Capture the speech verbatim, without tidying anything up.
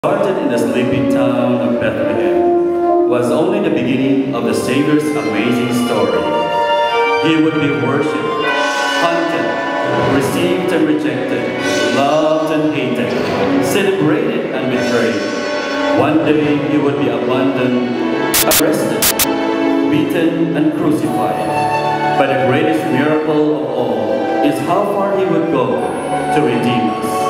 Started in the sleepy town of Bethlehem, was only the beginning of the Savior's amazing story. He would be worshipped, hunted, received and rejected, loved and hated, celebrated and betrayed. One day he would be abandoned, arrested, beaten and crucified. But the greatest miracle of all is how far he would go to redeem us.